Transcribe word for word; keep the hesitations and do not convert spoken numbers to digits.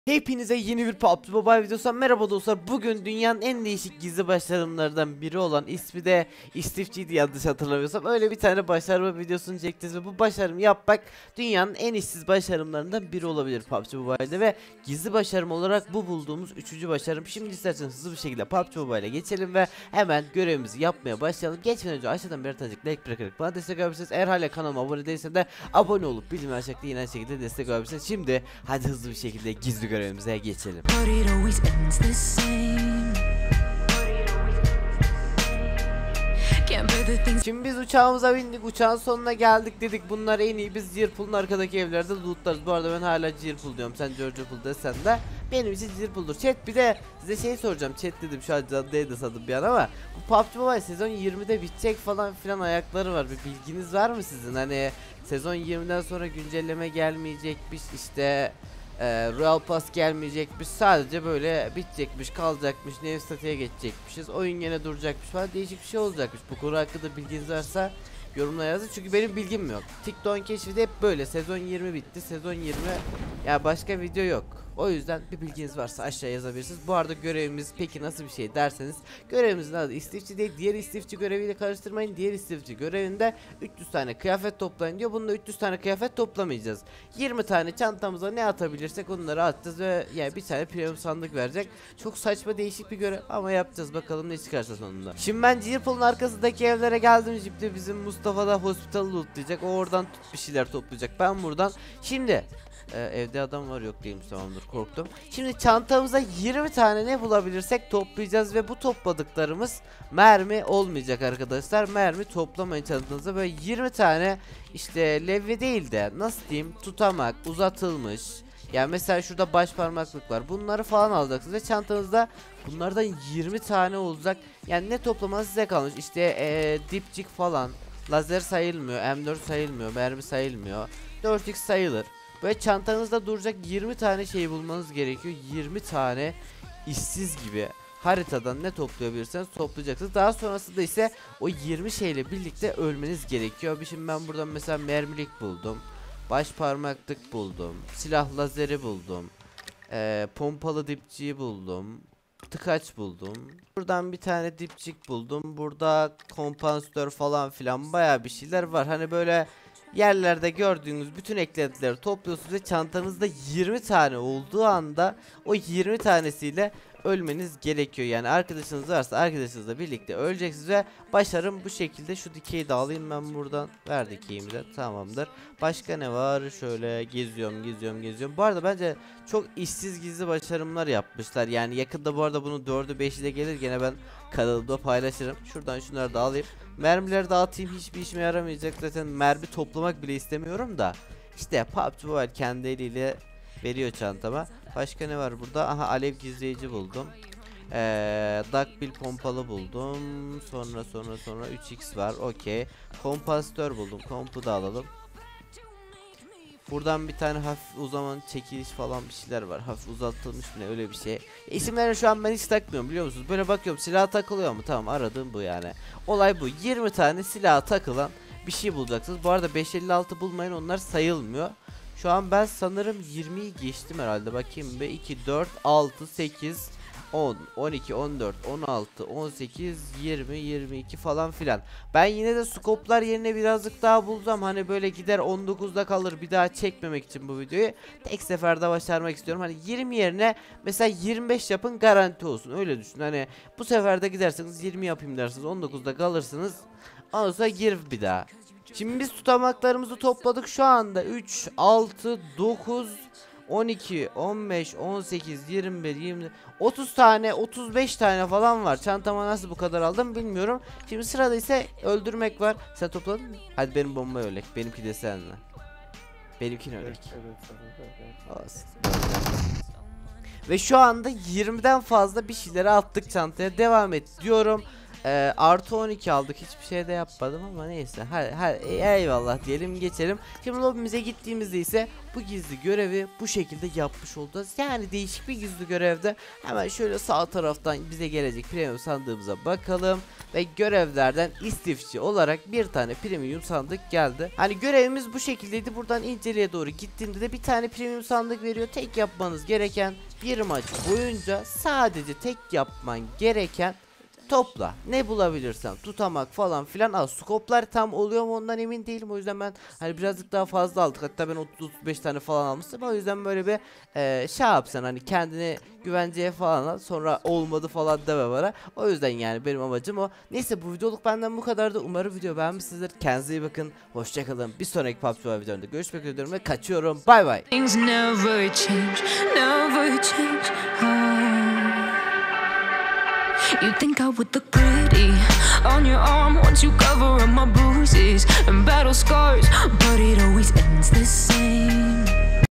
Hepinize yeni bir P U B G Mobile videosundan merhaba dostlar. Bugün dünyanın en değişik gizli başarımlardan biri olan, ismi de istifçiydi yanlış hatırlamıyorsam, öyle bir tane başarma videosunu çekeceğiz ve bu başarımı yapmak dünyanın en işsiz başarımlarından biri olabilir P U B G Mobile'de ve gizli başarım olarak bu bulduğumuz üçüncü başarım. Şimdi isterseniz hızlı bir şekilde P U B G Mobile'e geçelim ve hemen görevimizi yapmaya başlayalım. Geçmeden önce aşağıdan bir tanecik like bırakarak bana destek olabilirsiniz. Eğer hala kanalıma abone değilseniz de abone olup bildirim açmakta yine aynı şekilde destek olabilirsiniz. Şimdi hadi hızlı bir şekilde gizli görevimize geçelim. Şimdi biz uçağımıza bindik, uçağın sonuna geldik dedik. Bunlar en iyi, biz Zirpool'un arkadaki evlerde lootlarız. Bu arada ben hala Zirpool diyorum, sen Georgepool desen de benim için Zirpool'dur. Chat, bir de size şey soracağım. Chat dedim, şu an caddeye sadım bir an ama bu P U B G Mobile sezon yirmide bitecek falan filan ayakları var. Bir bilginiz var mı sizin? Hani sezon yirmiden sonra güncelleme gelmeyecekmiş, işte Ee, Royal Pass gelmeyecekmiş, sadece böyle bitecekmiş, kalacakmış, New State'e geçecekmişiz, oyun yine duracakmış falan, değişik bir şey olacakmış. Bu konu hakkında bilginiz varsa yorumlara yazın, çünkü benim bilgim yok. TikTok'un keşfi de hep böyle, sezon yirmi bitti, sezon yirmi ya, başka video yok. O yüzden bir bilginiz varsa aşağıya yazabilirsiniz. Bu arada görevimiz peki nasıl bir şey derseniz, görevimizin adı istifçi değil, diğer istifçi göreviyle karıştırmayın. Diğer istifçi görevinde üç yüz tane kıyafet toplayın diyor. Bunda üç yüz tane kıyafet toplamayacağız. yirmi tane çantamıza ne atabilirsek onları atacağız ve yani bir tane premium sandık verecek. Çok saçma, değişik bir görev ama yapacağız, bakalım ne çıkarsa sonunda. Şimdi ben Zirpool'un arkasındaki evlere geldim. Şimdi bizim Mustafa da hospital lootlayacak. O oradan tut bir şeyler toplayacak. Ben buradan şimdi Ee, evde adam var, yok değilmiş, tamamdır, korktum. Şimdi çantamıza yirmi tane ne bulabilirsek toplayacağız ve bu topladıklarımız mermi olmayacak arkadaşlar. Mermi toplamayın çantanıza. Böyle yirmi tane işte levye değil de nasıl diyeyim, tutamak, uzatılmış, yani mesela şurada baş parmaklık var, bunları falan alacaksınız ve çantanızda bunlardan yirmi tane olacak. Yani ne toplamanız size kalmış. İşte ee, dipçik falan, lazer sayılmıyor, M dört sayılmıyor, mermi sayılmıyor, dört X sayılır. Böyle çantanızda duracak yirmi tane şey bulmanız gerekiyor. yirmi tane işsiz gibi haritadan ne toplayabilirseniz toplayacaksınız. Daha sonrasında ise o yirmi şeyle birlikte ölmeniz gerekiyor. Şimdi ben buradan mesela mermilik buldum, baş parmaklık buldum, silah lazeri buldum, ee, pompalı dipçiyi buldum, tıkaç buldum. Buradan bir tane dipçik buldum. Burada kompansatör falan filan baya bir şeyler var. Hani böyle yerlerde gördüğünüz bütün eklentileri topluyorsunuz ve çantanızda yirmi tane olduğu anda o yirmi tanesiyle ölmeniz gerekiyor. Yani arkadaşınız varsa arkadaşınızla birlikte öleceksiniz ve başarım bu şekilde. Şu dikeyi de alayım ben buradan, ver dikeyimi de, tamamdır. Başka ne var? Şöyle geziyorum geziyorum geziyorum. Bu arada bence çok işsiz gizli başarımlar yapmışlar. Yani yakında bu arada bunun dördü beşi de gelir, gene ben kanalımda paylaşırım. Şuradan şunları da alayım. Mermileri dağıtayım, hiçbir işime yaramayacak zaten, mermi toplamak bile istemiyorum da. İşte P U B G Mobile kendi eliyle veriyor çantama. Başka ne var burada? Aha, alev gizleyici buldum. Ee, Duckbill pompalı buldum. Sonra sonra sonra üç X var, okey. Kompansatör buldum, kompu da alalım. Buradan bir tane hafif uzaman çekiliş falan bir şeyler var. Hafif uzatılmış mı ne, öyle bir şey. İsimlerini şu an ben hiç takmıyorum, biliyor musunuz? Böyle bakıyorum, silah takılıyor mu? Tamam, aradığım bu yani. Olay bu. yirmi tane silaha takılan bir şey bulacaksınız. Bu arada beş elli altı bulmayın, onlar sayılmıyor. Şu an ben sanırım yirmiyi geçtim herhalde. Bakayım be, iki, dört, altı, sekiz, on, on iki, on dört, on altı, on sekiz, yirmi, yirmi iki falan filan. Ben yine de skoplar yerine birazcık daha bulacağım. Hani böyle gider on dokuzda kalır, bir daha çekmemek için bu videoyu tek seferde başarmak istiyorum. Hani yirmi yerine mesela yirmi beş yapın, garanti olsun, öyle düşün. Hani bu sefer de giderseniz yirmi yapayım dersiniz, on dokuzda kalırsınız, ondan sonra gir bir daha. Şimdi biz tutamaklarımızı topladık. Şu anda üç, altı, dokuz, on iki, on beş, on sekiz, yirmi bir, yirmi, otuz tane, otuz beş tane falan var. Çantama nasıl bu kadar aldım bilmiyorum. Şimdi sırada ise öldürmek var. Sen topladın mı? Hadi benim bomba öldük. Benimki de seninle. Benimkini öldük. Evet, evet, evet. Olsun. Ve şu anda yirmiden fazla bir şeyleri attık çantaya. Devam et diyorum. Ee, artı on iki aldık, hiçbir şey de yapmadım ama neyse, hadi, hadi eyvallah diyelim, geçelim. Şimdi lobimize gittiğimizde ise bu gizli görevi bu şekilde yapmış olacağız. Yani değişik bir gizli görevde. Hemen şöyle sağ taraftan bize gelecek premium sandığımıza bakalım ve görevlerden istifçi olarak bir tane premium sandık geldi. Hani görevimiz bu şekildeydi. Buradan inceleye doğru gittiğimde de bir tane premium sandık veriyor. Tek yapmanız gereken, bir maç boyunca sadece tek yapman gereken topla. Ne bulabilirsem, tutamak falan filan al. Skoplar tam oluyor mu ondan emin değilim. O yüzden ben hani birazcık daha fazla aldık. Hatta ben otuz otuz beş tane falan almıştım. O yüzden böyle bir e, şey yapsan, hani kendini güvenceye falan al. Sonra olmadı falan deme bana. O yüzden yani benim amacım o. Neyse, bu videoluk benden bu kadardı. Umarım video beğenmişsinizdir. Kendinize iyi bakın. Hoşçakalın. Bir sonraki P U B G Mobile videomda görüşmek üzere ve kaçıyorum. Bay bay. Things never change, never change. Oh. You think I would look pretty on your arm once you cover up my bruises and battle scars, but it always ends the same.